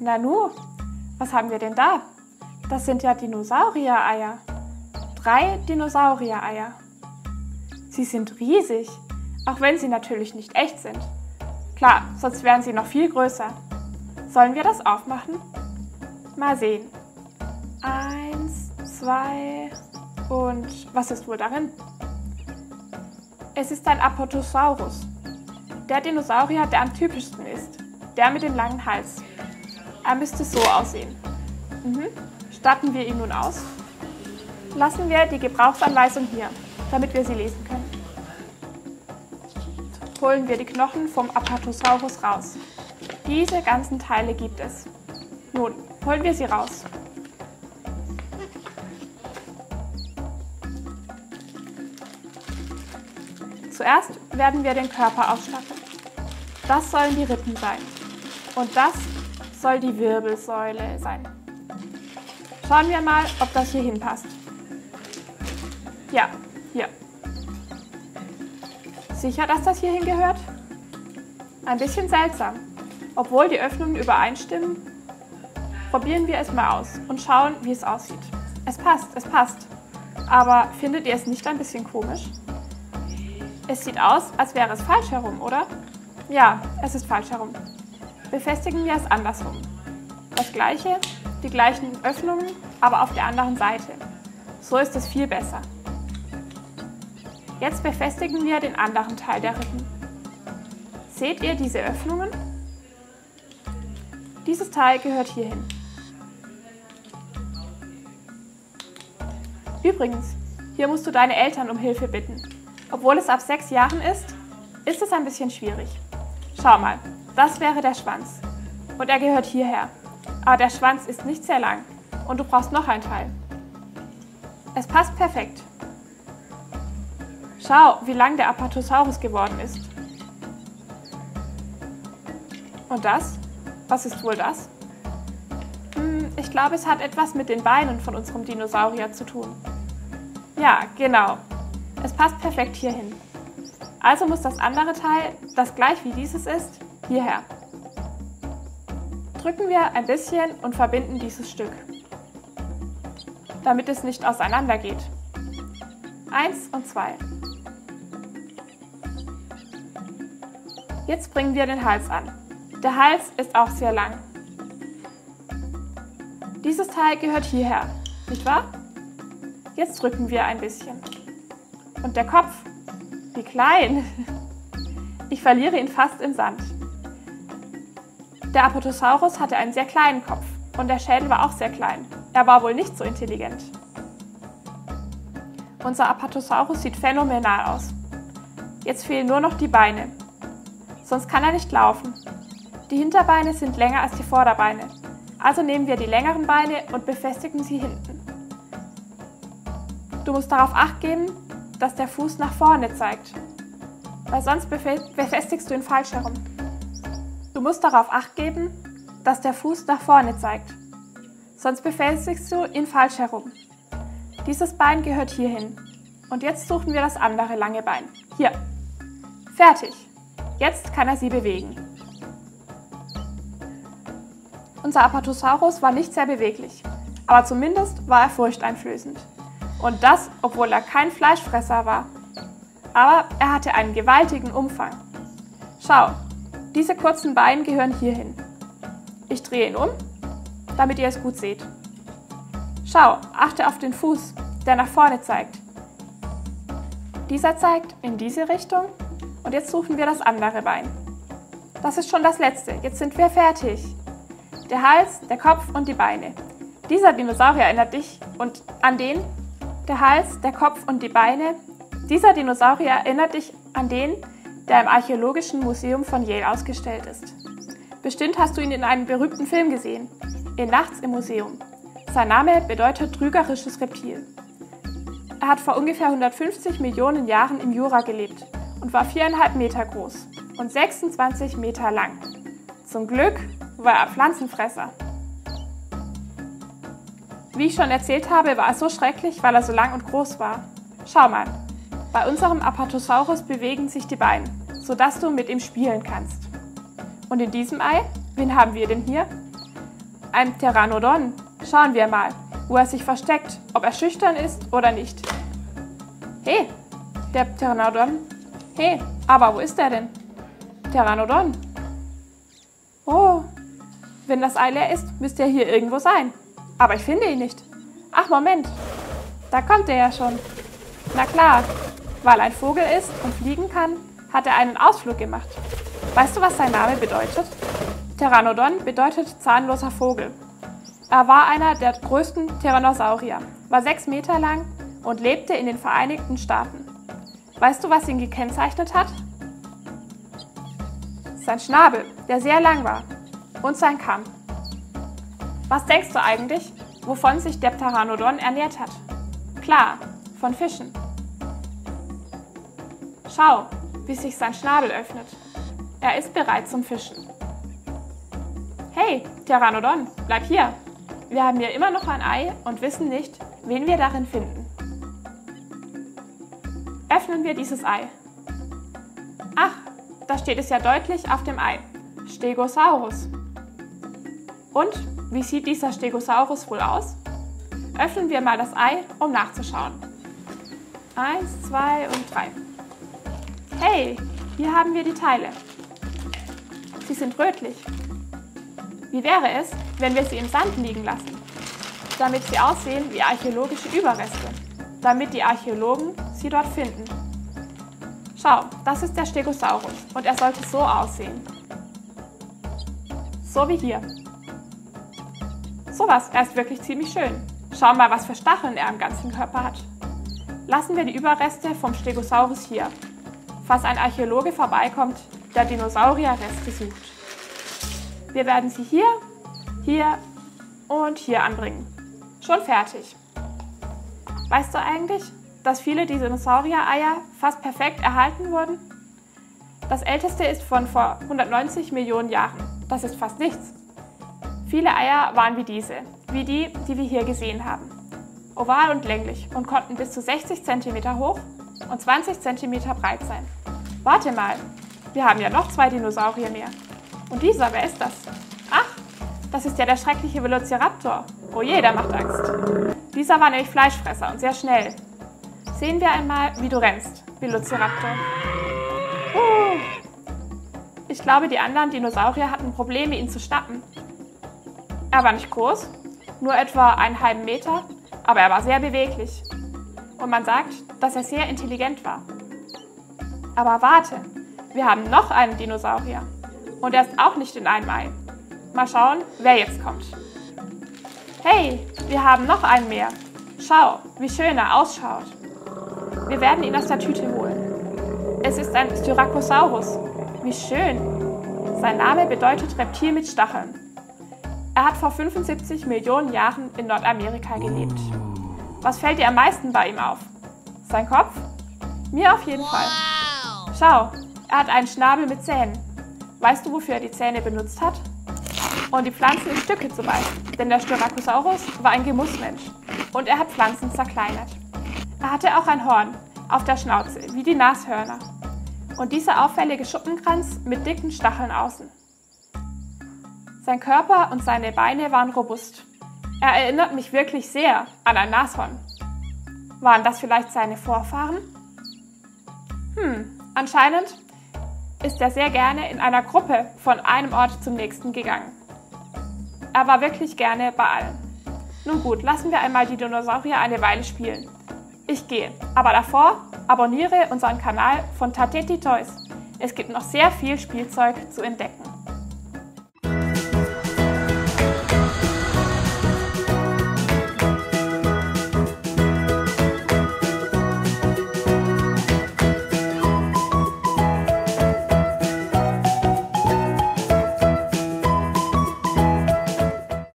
Nanu, was haben wir denn da? Das sind ja Dinosaurier-Eier. 3 Dinosaurier-Eier. Sie sind riesig, auch wenn sie natürlich nicht echt sind. Klar, sonst wären sie noch viel größer. Sollen wir das aufmachen? Mal sehen. 1, 2 und was ist wohl darin? Es ist ein Apatosaurus. Der Dinosaurier, der am typischsten ist. Der mit dem langen Hals. Er müsste so aussehen. Statten wir ihn nun aus. Lassen wir die Gebrauchsanweisung hier, damit wir sie lesen können. Holen wir die Knochen vom Apatosaurus raus. Diese ganzen Teile gibt es. Nun, holen wir sie raus. Zuerst werden wir den Körper ausstatten. Das sollen die Rippen sein. Und das soll die Wirbelsäule sein. Schauen wir mal, ob das hier hinpasst. Ja, hier. Sicher, dass das hier hingehört? Ein bisschen seltsam. Obwohl die Öffnungen übereinstimmen, probieren wir es mal aus und schauen, wie es aussieht. Es passt. Aber findet ihr es nicht ein bisschen komisch? Es sieht aus, als wäre es falsch herum, oder? Ja, es ist falsch herum. Befestigen wir es andersrum. Das gleiche, die gleichen Öffnungen, aber auf der anderen Seite. So ist es viel besser. Jetzt befestigen wir den anderen Teil der Rippen. Seht ihr diese Öffnungen? Dieses Teil gehört hierhin. Übrigens, hier musst du deine Eltern um Hilfe bitten. Obwohl es ab 6 Jahren ist es ein bisschen schwierig. Schau mal, das wäre der Schwanz. Und er gehört hierher. Aber der Schwanz ist nicht sehr lang und du brauchst noch ein Teil. Es passt perfekt. Schau, wie lang der Apatosaurus geworden ist. Und das? Was ist wohl das? Ich glaube, es hat etwas mit den Beinen von unserem Dinosaurier zu tun. Ja, genau. Es passt perfekt hierhin. Also muss das andere Teil, das gleich wie dieses ist, hierher. Drücken wir ein bisschen und verbinden dieses Stück, damit es nicht auseinander geht. 1 und 2. Jetzt bringen wir den Hals an. Der Hals ist auch sehr lang. Dieses Teil gehört hierher, nicht wahr? Jetzt drücken wir ein bisschen. Und der Kopf, wie klein. Ich verliere ihn fast im Sand. Der Apatosaurus hatte einen sehr kleinen Kopf und der Schädel war auch sehr klein. Er war wohl nicht so intelligent. Unser Apatosaurus sieht phänomenal aus. Jetzt fehlen nur noch die Beine. Sonst kann er nicht laufen. Die Hinterbeine sind länger als die Vorderbeine. Also nehmen wir die längeren Beine und befestigen sie hinten. Du musst darauf Acht geben, dass der Fuß nach vorne zeigt, weil sonst befestigst du ihn falsch herum. Du musst darauf Acht geben, dass der Fuß nach vorne zeigt, sonst befestigst du ihn falsch herum. Dieses Bein gehört hierhin. Und jetzt suchen wir das andere lange Bein. Hier. Fertig. Jetzt kann er sie bewegen. Unser Apatosaurus war nicht sehr beweglich, aber zumindest war er furchteinflößend. Und das, obwohl er kein Fleischfresser war. Aber er hatte einen gewaltigen Umfang. Schau, diese kurzen Beine gehören hierhin. Ich drehe ihn um, damit ihr es gut seht. Schau, achte auf den Fuß, der nach vorne zeigt. Dieser zeigt in diese Richtung und jetzt suchen wir das andere Bein. Das ist schon das letzte, jetzt sind wir fertig. Der Hals, der Kopf und die Beine. Dieser Dinosaurier erinnert dich an den. Der Hals, der Kopf und die Beine. Dieser Dinosaurier erinnert dich an den, der im Archäologischen Museum von Yale ausgestellt ist. Bestimmt hast du ihn in einem berühmten Film gesehen, in Nachts im Museum. Sein Name bedeutet trügerisches Reptil. Er hat vor ungefähr 150 Millionen Jahren im Jura gelebt und war 4,5 Meter groß und 26 Meter lang. Zum Glück war er Pflanzenfresser. Wie ich schon erzählt habe, war er so schrecklich, weil er so lang und groß war. Schau mal, bei unserem Apatosaurus bewegen sich die Beine, sodass du mit ihm spielen kannst. Und in diesem Ei, wen haben wir denn hier? ein Pteranodon. Schauen wir mal, wo er sich versteckt, ob er schüchtern ist oder nicht. Hey, der Pteranodon. Hey, aber wo ist er denn? Pteranodon. Oh, wenn das Ei leer ist, müsste er hier irgendwo sein. Aber ich finde ihn nicht. Ach, Moment. Da kommt er ja schon. Na klar, weil ein Vogel ist und fliegen kann, hat er einen Ausflug gemacht. Weißt du, was sein Name bedeutet? Pteranodon bedeutet zahnloser Vogel. Er war einer der größten Tyrannosaurier, war 6 Meter lang und lebte in den Vereinigten Staaten. Weißt du, was ihn gekennzeichnet hat? Sein Schnabel, der sehr lang war, und sein Kamm. Was denkst du eigentlich, wovon sich der Pteranodon ernährt hat? Klar, von Fischen. Schau, wie sich sein Schnabel öffnet. Er ist bereit zum Fischen. Hey, Pteranodon, bleib hier. Wir haben hier immer noch ein Ei und wissen nicht, wen wir darin finden. Öffnen wir dieses Ei. Ach, da steht es ja deutlich auf dem Ei. Stegosaurus. Und wie sieht dieser Stegosaurus wohl aus? Öffnen wir mal das Ei, um nachzuschauen. 1, 2 und 3. Hey, hier haben wir die Teile. Sie sind rötlich. Wie wäre es, wenn wir sie im Sand liegen lassen, damit sie aussehen wie archäologische Überreste, damit die Archäologen sie dort finden? Schau, das ist der Stegosaurus und er sollte so aussehen. So wie hier. Sowas, er ist wirklich ziemlich schön. Schau mal, was für Stacheln er am ganzen Körper hat. Lassen wir die Überreste vom Stegosaurus hier, falls ein Archäologe vorbeikommt, der Dinosaurierreste sucht. Wir werden sie hier, hier und hier anbringen. Schon fertig. Weißt du eigentlich, dass viele Dinosaurier-Eier fast perfekt erhalten wurden? Das älteste ist von vor 190 Millionen Jahren. Das ist fast nichts. Viele Eier waren wie diese, wie die wir hier gesehen haben. Oval und länglich und konnten bis zu 60 cm hoch und 20 cm breit sein. Warte mal, wir haben ja noch 2 Dinosaurier mehr. Und dieser, wer ist das? Ach, das ist ja der schreckliche Velociraptor. Oh je, der macht Angst. Dieser war nämlich Fleischfresser und sehr schnell. Sehen wir einmal, wie du rennst, Velociraptor. Ich glaube, die anderen Dinosaurier hatten Probleme, ihn zu schnappen. Er war nicht groß, nur etwa einen halben Meter, aber er war sehr beweglich. Und man sagt, dass er sehr intelligent war. Aber warte, wir haben noch einen Dinosaurier. Und er ist auch nicht in einem Ei. Mal schauen, wer jetzt kommt. Hey, wir haben noch einen mehr. Schau, wie schön er ausschaut. Wir werden ihn aus der Tüte holen. Es ist ein Styracosaurus. Wie schön. Sein Name bedeutet Reptil mit Stacheln. Er hat vor 75 Millionen Jahren in Nordamerika gelebt. Was fällt dir am meisten bei ihm auf? Sein Kopf? Mir auf jeden Fall. Schau, er hat einen Schnabel mit Zähnen. Weißt du, wofür er die Zähne benutzt hat? Um die Pflanzen in Stücke zu beißen, denn der Styracosaurus war ein Gemussmensch und er hat Pflanzen zerkleinert. Er hatte auch ein Horn auf der Schnauze, wie die Nashörner. Und dieser auffällige Schuppenkranz mit dicken Stacheln außen. Sein Körper und seine Beine waren robust. Er erinnert mich wirklich sehr an ein Nashorn. Waren das vielleicht seine Vorfahren? Anscheinend ist er sehr gerne in einer Gruppe von einem Ort zum nächsten gegangen. Er war wirklich gerne bei allen. Nun gut, lassen wir einmal die Dinosaurier eine Weile spielen. Ich gehe, aber davor abonniere unseren Kanal von Tateti Toys. Es gibt noch sehr viel Spielzeug zu entdecken.